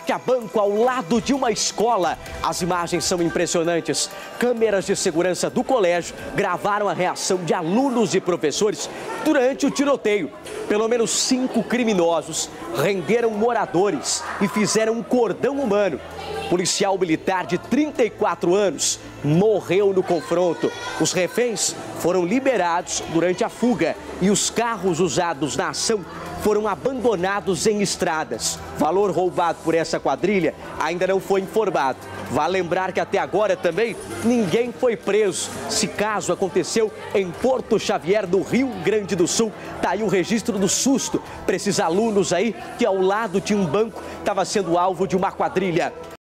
assalto a banco ao lado de uma escola. As imagens são impressionantes. Câmeras de segurança do colégio gravaram a reação de alunos e professores durante o tiroteio. Pelo menos 5 criminosos renderam moradores e fizeram um cordão humano. Policial militar de 34 anos morreu no confronto. Os reféns foram liberados durante a fuga e os carros usados na ação foram abandonados em estradas. Valor roubado por essa quadrilha ainda não foi informado. Vale lembrar que até agora também ninguém foi preso. Esse caso aconteceu em Porto Xavier, do Rio Grande do Sul. Tá aí o registro do susto para esses alunos aí que ao lado de um banco estava sendo alvo de uma quadrilha.